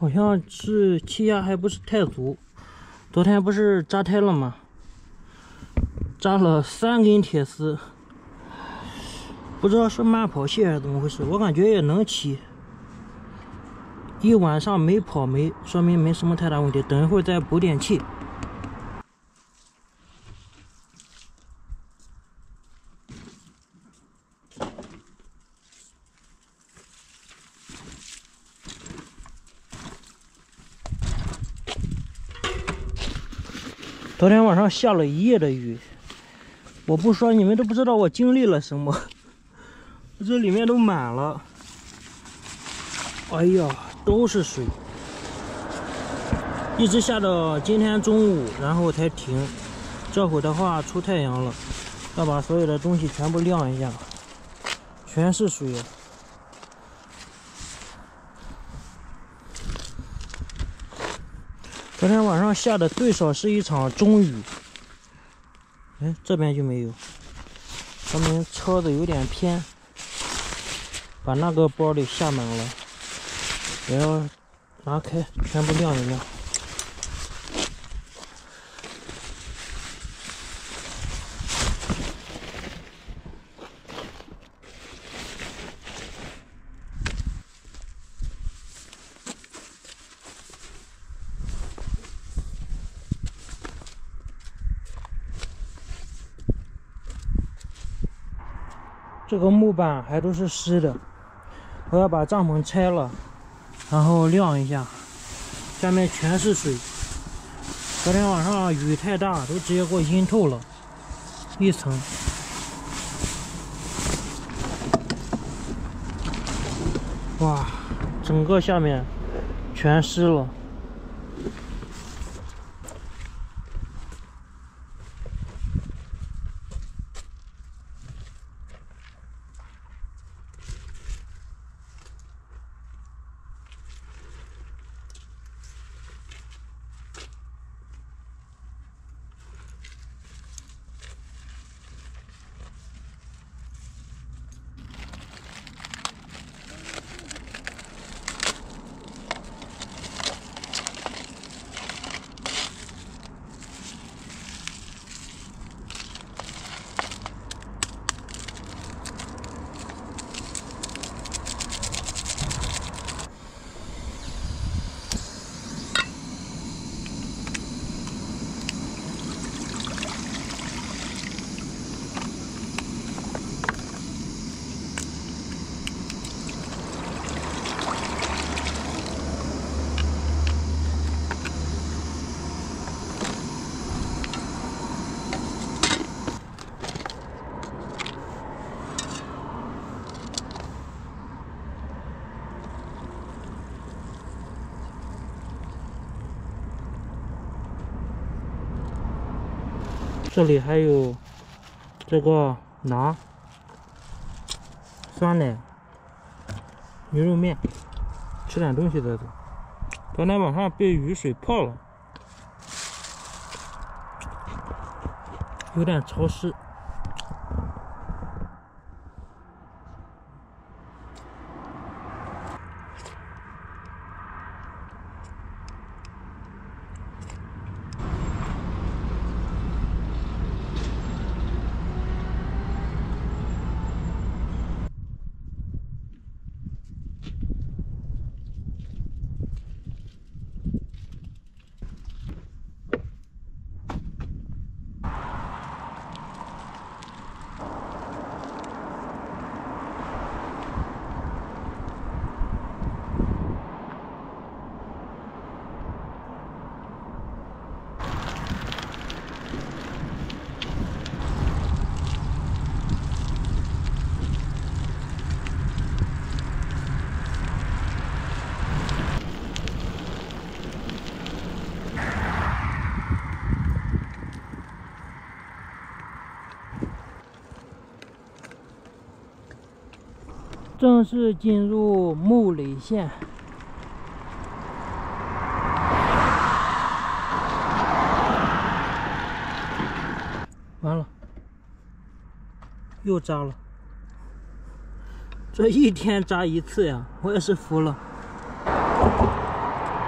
好像是气压还不是太足。昨天不是扎胎了吗？扎了3根铁丝，不知道是慢跑器还是怎么回事，我感觉也能骑。一晚上没跑没，说明没什么太大问题。等一会儿再补点气。昨天晚上下了一夜的雨，我不说你们都不知道我经历了什么。这里面都满了，哎呀，都是水，一直下到今天中午，然后才停。这会的话出太阳了，要把所有的东西全部晾一下，全是水。昨天晚上下的最少是一场中雨。哎，这边就没有，说明车子有点偏，把那个包里下满了，也要拿开，全部晾一晾。这个木板还都是湿的，我要把帐篷拆了，然后晾一下，下面全是水。昨天晚上雨太大，都直接给我阴透了一层。哇，整个下面全湿了。这里还有这个馕、酸奶、牛肉面，吃点东西再走。昨天晚上被雨水泡了，有点潮湿。正式进入木垒线。完了，又扎了。这一天扎一次呀，我也是服了。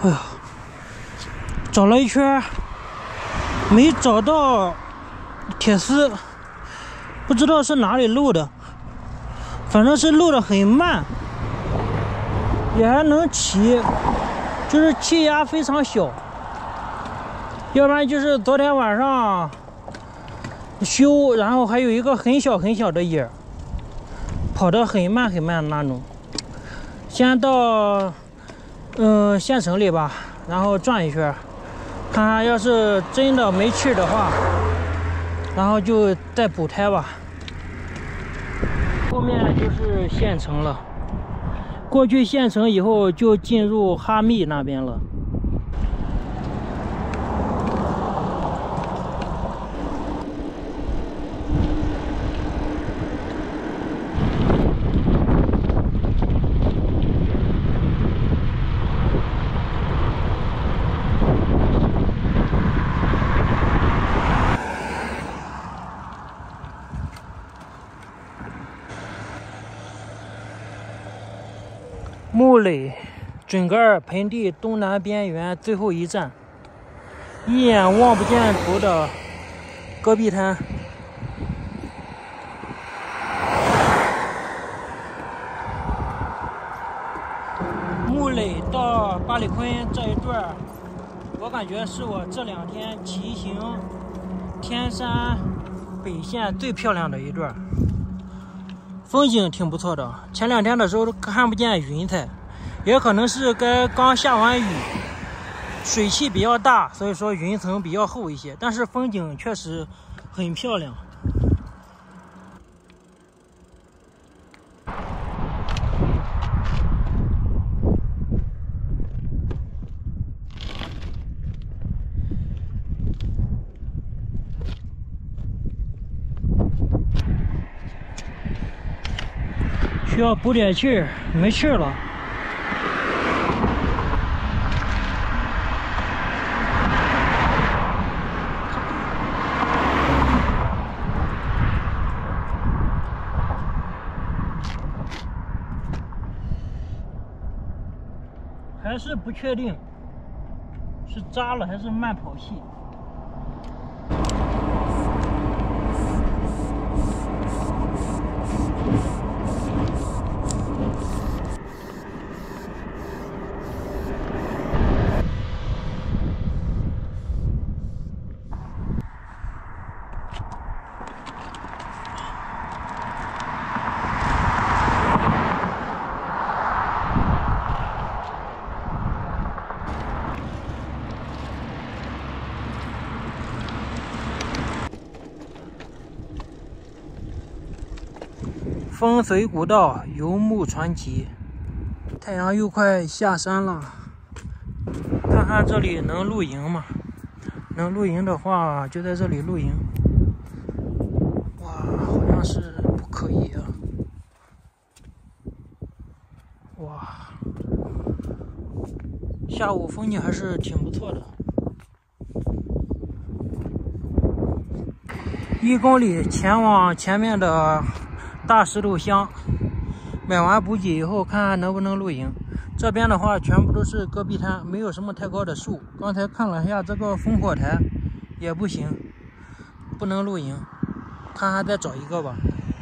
哎呀，找了一圈，没找到铁丝，不知道是哪里漏的，反正是漏的很慢，也还能骑，就是气压非常小。要不然就是昨天晚上修，然后还有一个很小很小的眼，跑得很慢很慢那种。先到县城里吧，然后转一圈，看看要是真的没气的话，然后就再补胎吧。后面就是县城了，过去县城以后就进入哈密那边了。木垒准噶尔盆地东南边缘最后一站，一眼望不见头的戈壁滩。木垒到巴里坤这一段，我感觉是我这2天骑行天山北线最漂亮的一段。风景挺不错的，前2天的时候都看不见云彩，也可能是刚下完雨，水汽比较大，所以说云层比较厚一些，但是风景确实很漂亮。需要补点气儿，没气儿了。还是不确定是扎了还是慢跑系。风随古道，游牧传奇。太阳又快下山了，看看这里能露营吗？能露营的话，就在这里露营。哇，好像是不可以啊！哇，下午风景还是挺不错的。1公里前往前面的大石头乡，买完补给以后，看看能不能露营。这边的话，全部都是戈壁滩，没有什么太高的树。刚才看了一下这个烽火台，也不行，不能露营。看看再找一个吧。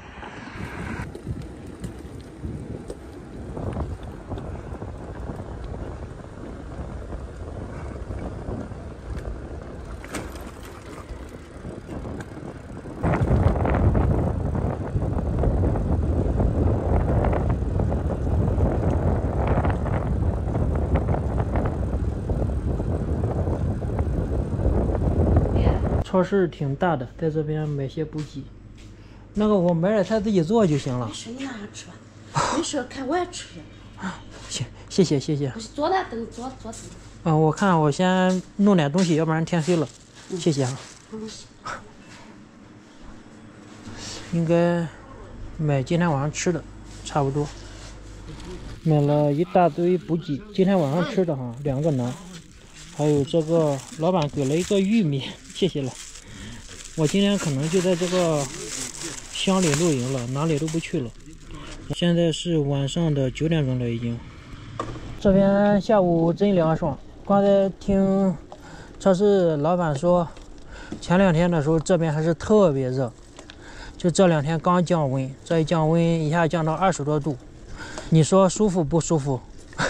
超市挺大的，在这边买些补给。那个我买点菜自己做就行了。 没事，你拿着吃吧。没事，看我也吃。 行，谢谢谢谢。 坐那等，坐等。 我看我先弄点东西，要不然天黑了。谢谢啊。应该买今天晚上吃的，差不多。买了一大堆补给，今天晚上吃的哈，2个馕，还有这个老板给了一个玉米，谢谢了。我今天可能就在这个乡里露营了，哪里都不去了。现在是晚上的9点钟了已经。这边下午真凉爽， 刚才听超市老板说，前2天的时候这边还是特别热，就这2天刚降温，这一降温一下降到20多度，你说舒服不舒服？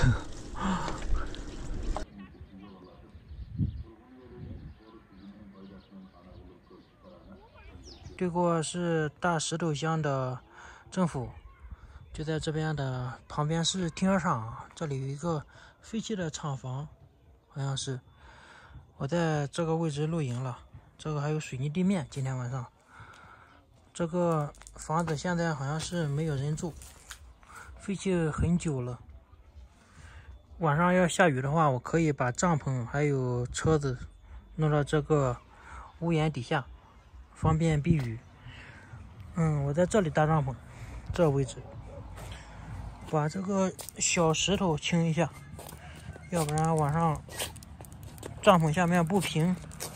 对过是大石头乡的政府，就在这边的旁边是停车场，这里有一个废弃的厂房，好像是。我在这个位置露营了，这个还有水泥地面。今天晚上，这个房子现在好像是没有人住，废弃很久了。晚上要下雨的话，我可以把帐篷还有车子弄到这个屋檐底下，方便避雨。我在这里搭帐篷，这位置，把这个小石头清一下，要不然晚上帐篷下面不平。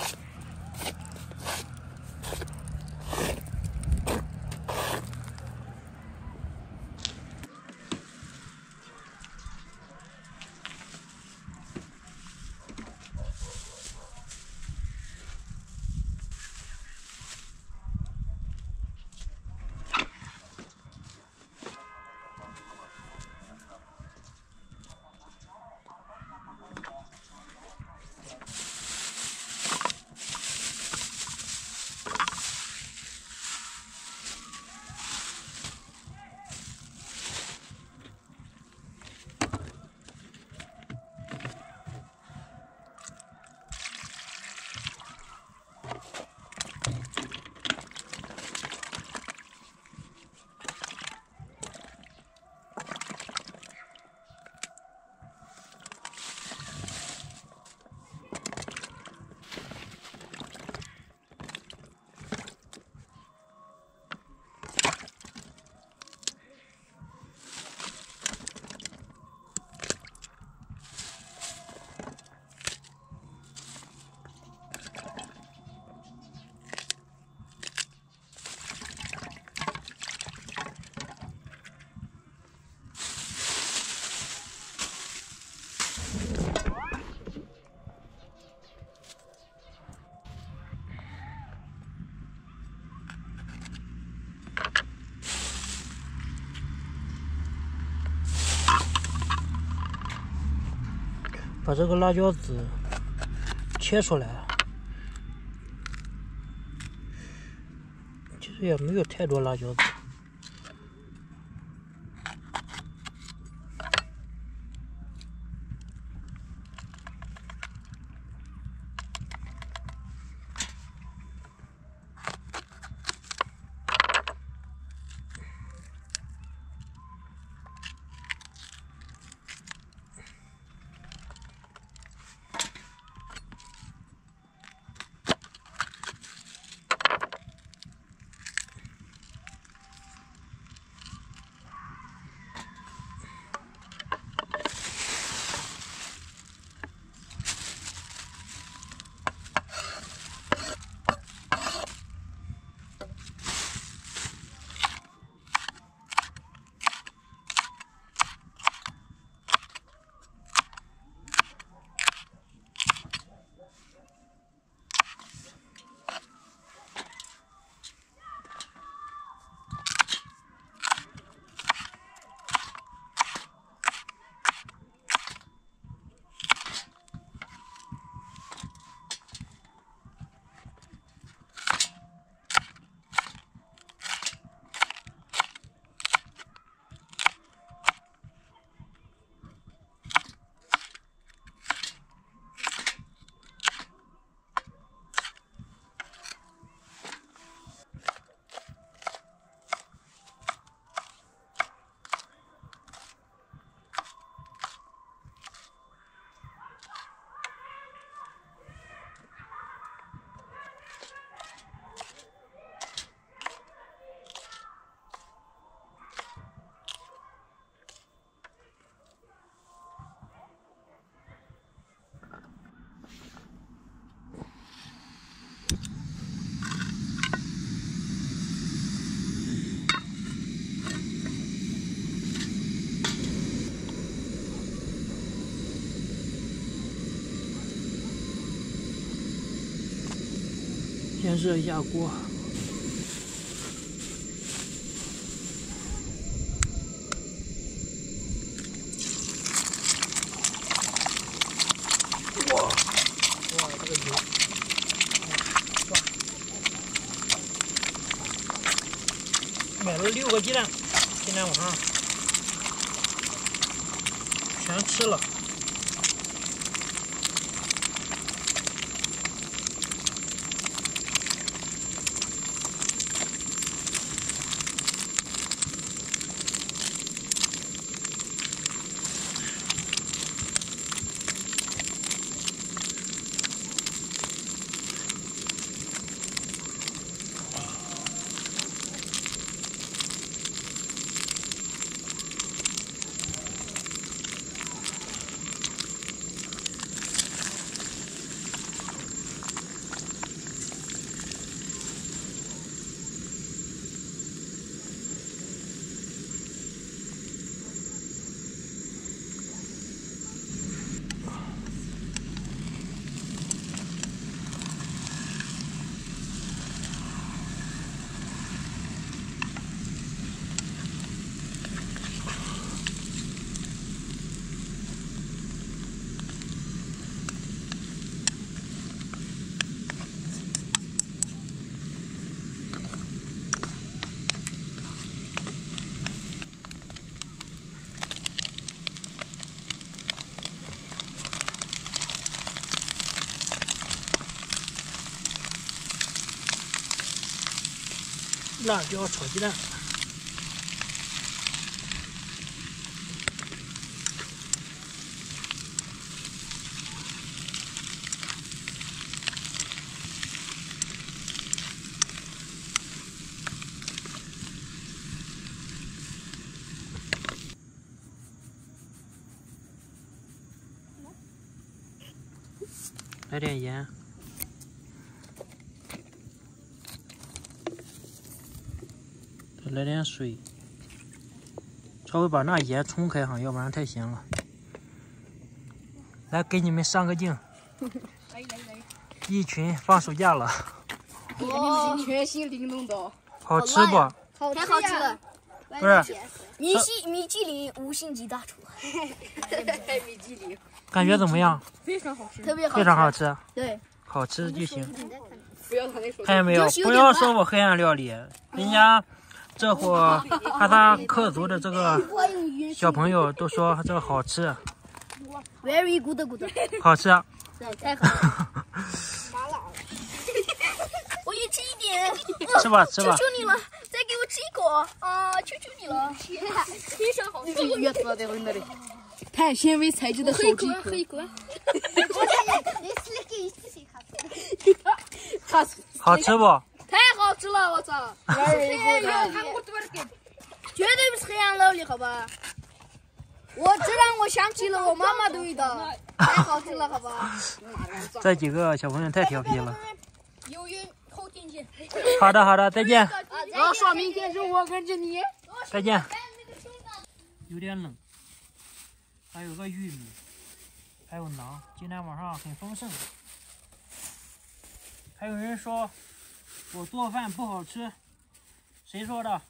把这个辣椒籽切出来，其实也没有太多辣椒籽。 先热一下锅。哇，这个油，买了6个鸡蛋，今天晚上全吃了。辣椒炒鸡蛋，来点盐。再来点水，稍微把那盐冲开哈，要不然太咸了。来，给你们上个镜。一群放暑假了。 哇，全新玲珑岛， 好吃不？ 太好吃了。 不是， 米其林5星级大厨。米其林。 感觉怎么样？ 非常好吃，特别好吃， 非常好吃。 对， 好吃就行。 不要他那说。 看见没有？不要说我黑暗料理，人家。这会哈萨克族的这个小朋友都说这个好吃 ，very good， 好吃， 太好了。麻辣，我也吃一点。 吃吧吃吧。 求求你了，再给我吃一口啊！求求你了，非常好吃。这个越做在那里，碳纤维材质的手机壳。喝一口。 好吃不？ 太好吃了，我操！绝对不是黑暗料理，好吧？这让我想起了我妈妈的味道，太好吃了，好吧？ 这几个小朋友太调皮了。 有缘后天见。 好的好的，再见。 我说明天是我跟着你。 再见。有点冷，还有个玉米，还有馕，今天晚上很丰盛。还有人说我做饭不好吃，谁说的？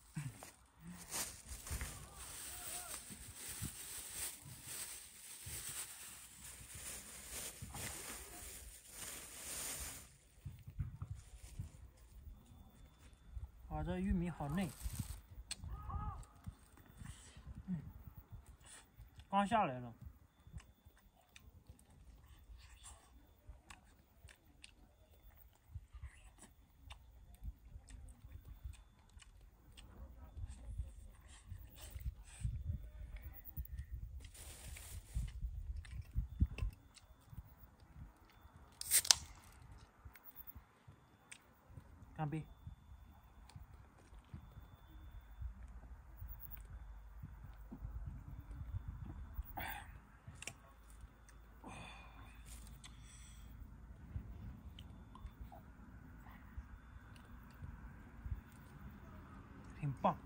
哇，这玉米好嫩，刚下来了。干杯！很棒。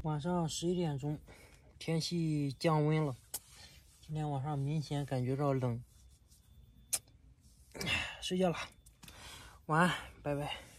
晚上11点钟，天气降温了。今天晚上明显感觉到冷，睡觉了，晚安，拜拜。